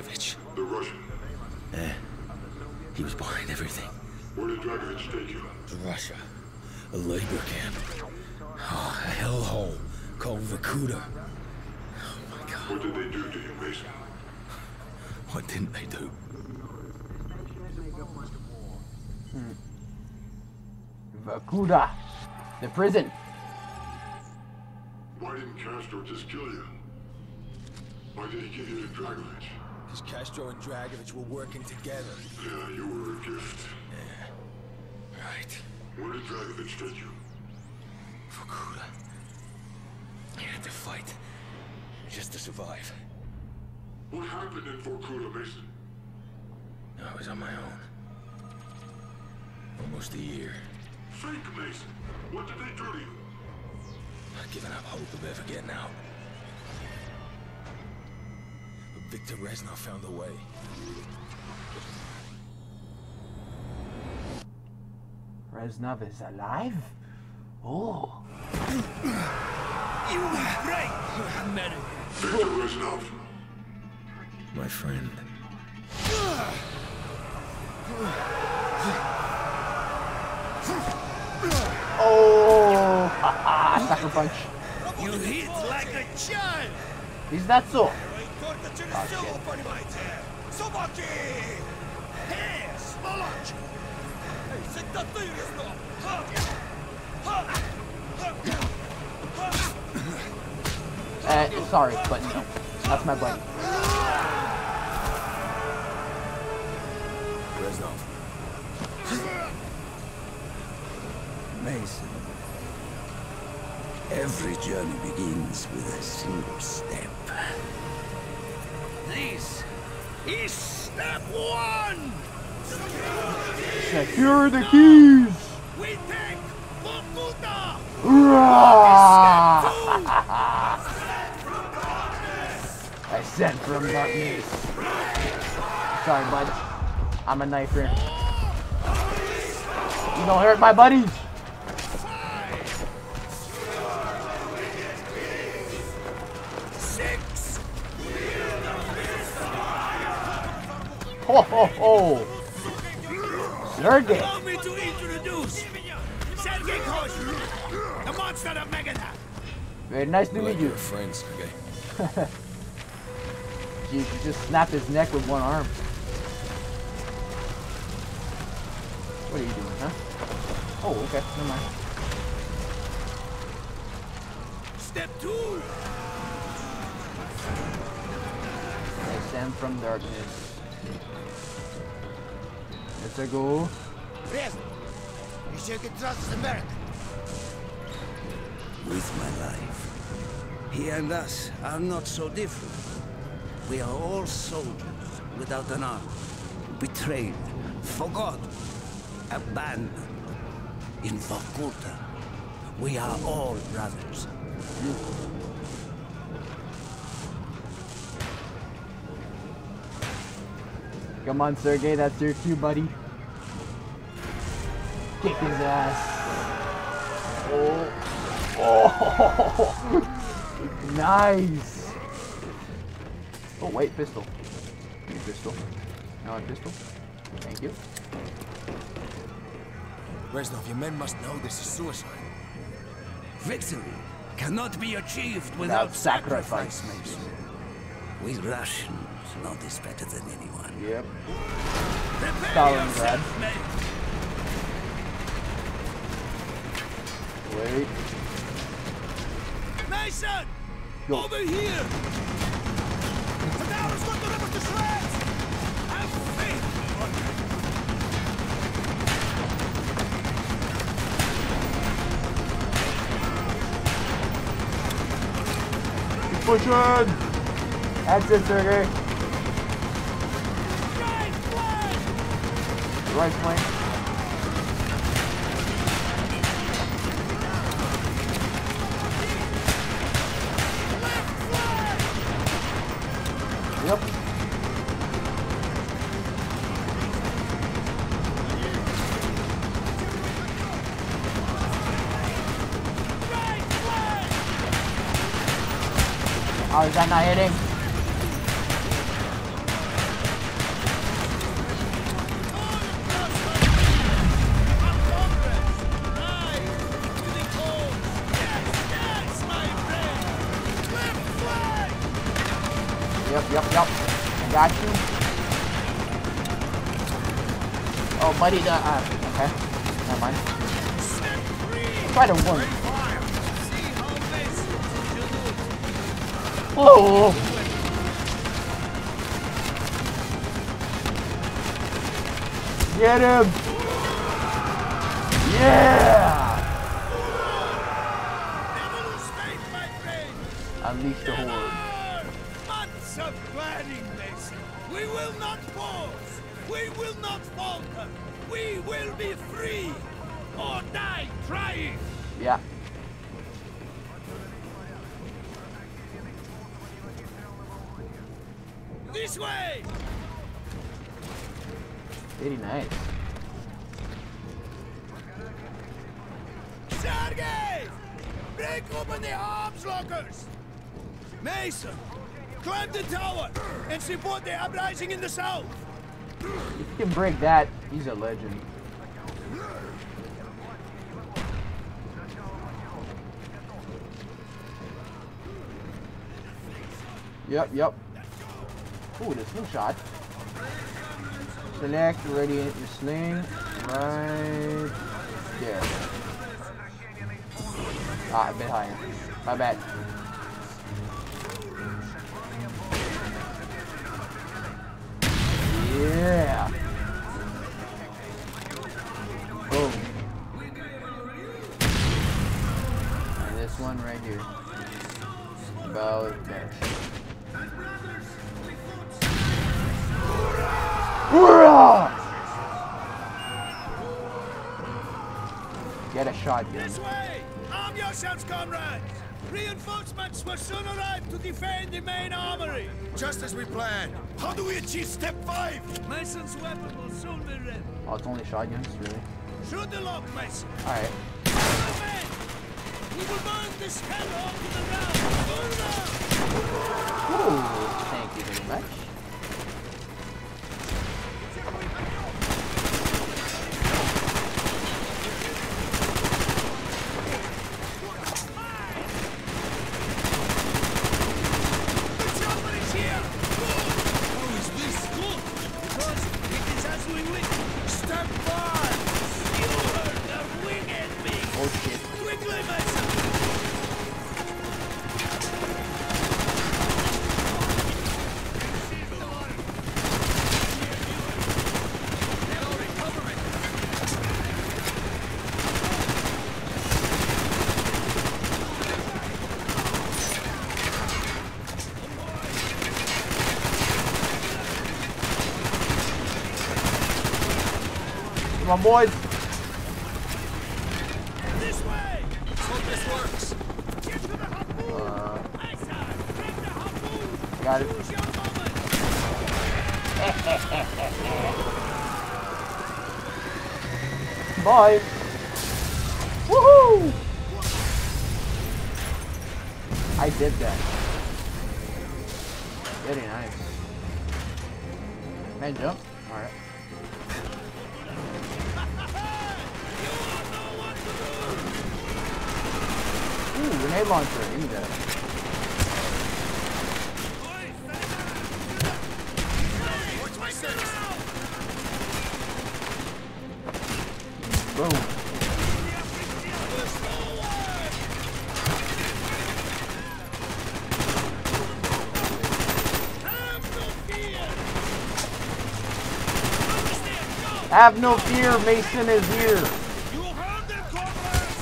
Dragovich. The Russian. He was behind everything. Where did Dragovich take you? Russia. A labor camp. Oh, a hellhole called Vorkuta. Oh my God. What did they do to you, Mason? What didn't they do? Vorkuta. The prison. Why didn't Castro just kill you? Why did he give you to Dragovich? Because Castro and Dragovich were working together. Yeah, you were a gift. Yeah. Right. Where did Dragovich take you? Vorkuta. I had to fight. Just to survive. What happened in Vorkuta, Mason? I was on my own. Almost a year. Fake Mason. What did they do to you? I'd given up hope of ever getting out. But Viktor Reznov found a way. Reznov is alive? Oh. You right! Met him. Viktor Reznov. My friend. Oh! Sucker punch. You hit like a child! Is that so? Sorry, but no. That's my buddy. Reznov. Mason. Every journey begins with a single step. This is step one! Secure the keys! We take Vorkuta! I sent from darkness. Sorry, bud. I'm a knifer. You don't hurt my buddies. Ho ho ho! Sergey! Allow me to introduce Sergey Kosh, the monster of Megadeth. Very nice to meet you. We're friends, okay? Jeez, you just snapped his neck with one arm. What are you doing, huh? Oh, okay, never mind. Step two. I send from darkness. Let's go. Reznov, you sure can trust America. With my life. He and us are not so different. We are all soldiers without an arm. Betrayed, forgotten, abandoned. In Vorkuta, we are all brothers. Come on, Sergey, that's your cue, buddy. Kick his ass. Oh. Oh. Nice. Oh, wait, pistol. Give me pistol. Now a pistol. Thank you. Reznov, your men must know this is suicide. Victory cannot be achieved without sacrifice, Mason. We Russians know this better than anyone. Yep. Stalingrad. Wait. Mason! Go. Over here! The tower is going to rip us to shreds! Have faith! Keep pushing! That's it, Sergey. Right flank. Yep. Oh, is that not hitting? Got you. Oh, buddy, okay. Never mind. Try to warn. Whoa! Get him! Yeah! Unleash the horde. Months of planning, Mason. We will not pause. We will not falter. We will be free or die trying. Yeah. This way. Very nice. Sergei! Break open the arms lockers! Mason, climb the tower and support the uprising in the south! If you can break that, he's a legend. Yep. Ooh, the slingshot. Select, ready your sling. Right there. Ah, a bit higher. My bad. Yeah. Boom. And this one right here. About there. Hoorah! Get a shotgun. This way! Arm yourselves, comrades! Reinforcements will soon arrive to defend the main armory! Just as we planned. How do we achieve step 5? Mason's weapon will soon be ready. Oh, it's only shotguns, really? Shoot the lock, Mason! Alright. We will burn this hellhole to the ground! Ooh, thank you very much. Come on, boys. This way! Hope this works. Get to the harpoon! Mason, take the harpoon! Got it. Choose your moment! Bye. Woohoo! I did that. Very nice. Man, jump. Alright. Ooh, grenade launcher. Give me that. Watch my six. Boom. Have no fear, Mason is here. You heard them, comrades!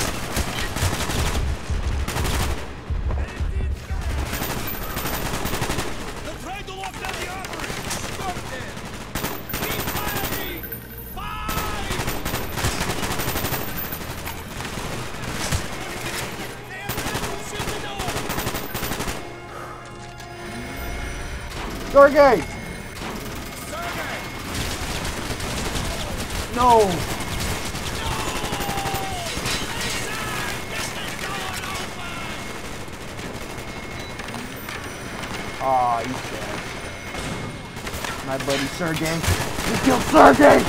They're trying to lock down the armory! Stop them! Keep firing! Fight! They are ready to shoot the door! Sergey! No! Aw, he's dead. My buddy Sergey. We killed Sergey!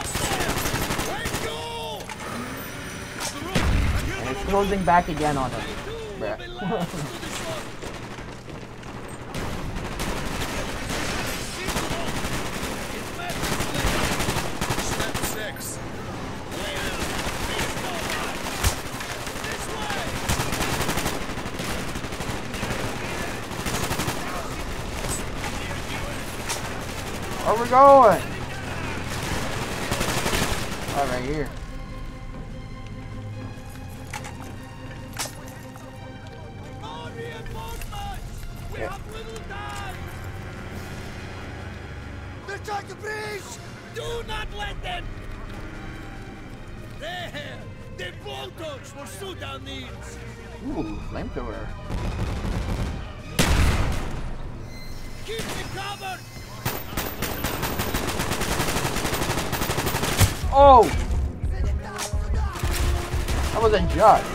And it's closing back again on him. Bruh. Where we going? Oh, right here. More reinforcements! We Yeah. have little time! They're trying to breach! Do not let them! There! The blowtorch will suit our needs! Ooh, flamethrower. Keep me covered! Oh! That was a judge.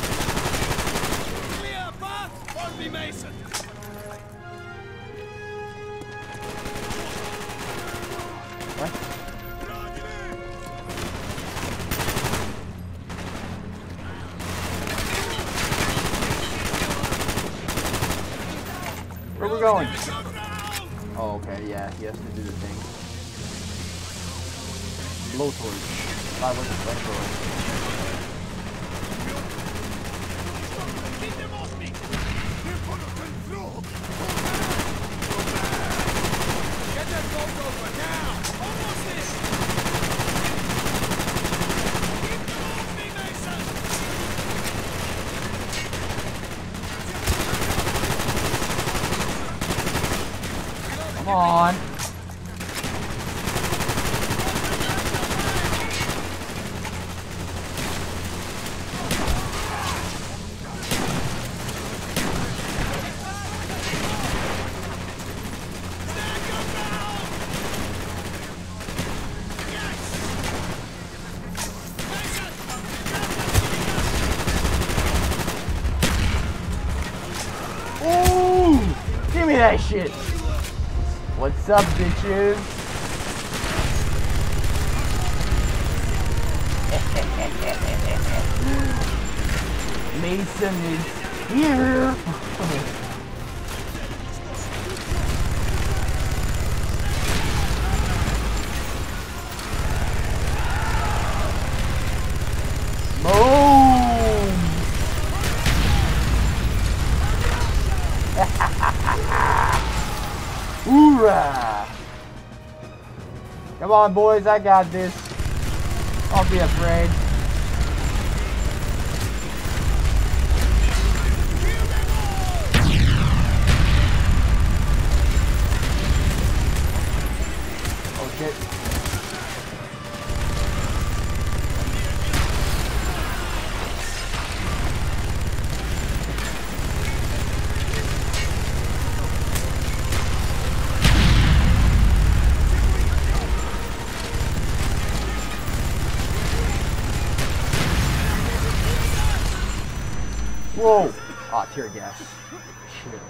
Clear path for me, Mason! What? Where we going? Oh, okay, yeah, he has to do the thing. Blowtorch. I was a flamethrower. Keep them off me! Get that boat over now! Almost there! Keep them off me, Mason! Come on. Ooh! Give me that shit! What's up, bitches? Mason is here! Boom! Hoorah! Come on, boys, I got this. Don't be afraid. Oh shit. Whoa! Ah, tear gas. Shit.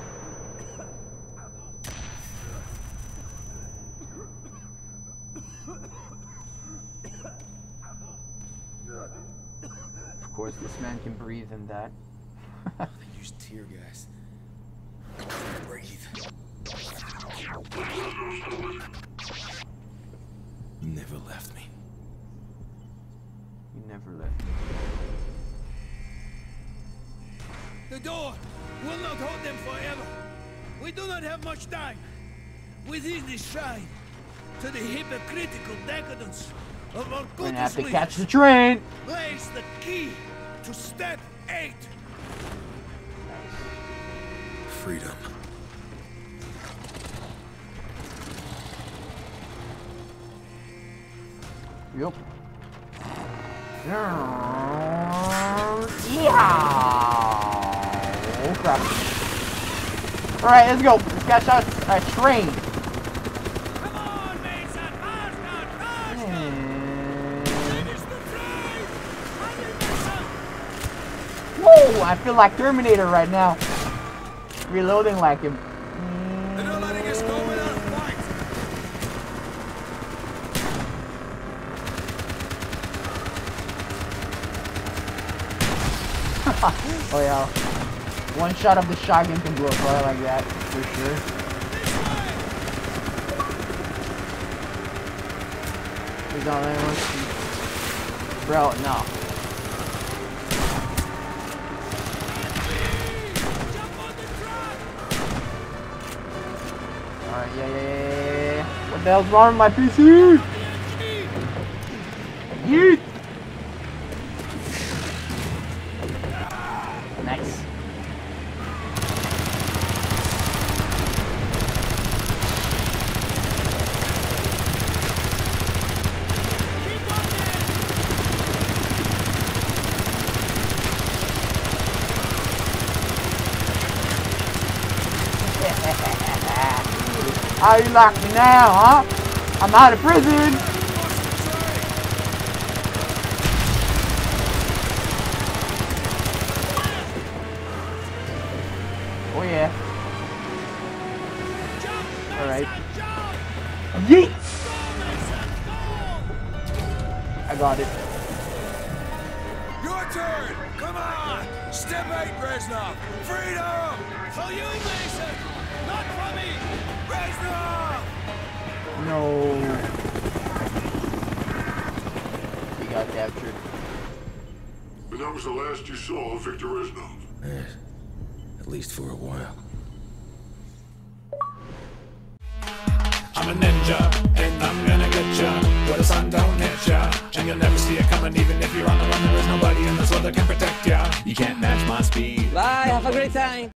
Of course, this man can breathe in that. They use tear gas. I can't breathe. You never left me. You never left me. The door will not hold them forever. We do not have much time. Within this shrine, to the hypocritical decadence of We're Vorkuta's gonna have to leaders, catch the train! lays the key to step 8. Freedom. Yep. Yeah! Oh crap. Alright, let's go. Let's catch a train. Come on, Mason! Faster! Faster! Finish the train! Hurry, Mason! Whoa! I feel like Terminator right now. Reloading like him. They're not letting us go without a fight! Oh yeah. One shot of the shotgun can blow a fire like that, for sure. He's on there, let's see. Bro, no. Jump on the truck! Alright, yeah. What the hell's wrong with my PC? Yeet! Nice. How you lock me now, huh? I'm out of prison! Oh yeah. Alright. Yeet! I got it. Your turn! Come on! Step 8, Reznov! Freedom! For you, Mason! Not for me! Reznov! No. He got captured. And that was the last you saw of Viktor Reznov. Yes. At least for a while. I'm a ninja, and I'm gonna get ya where the sun don't hit ya. And you'll never see it coming, even if you're on the run. There is nobody in this world that can protect ya. You can't match my speed. Bye, have a great time.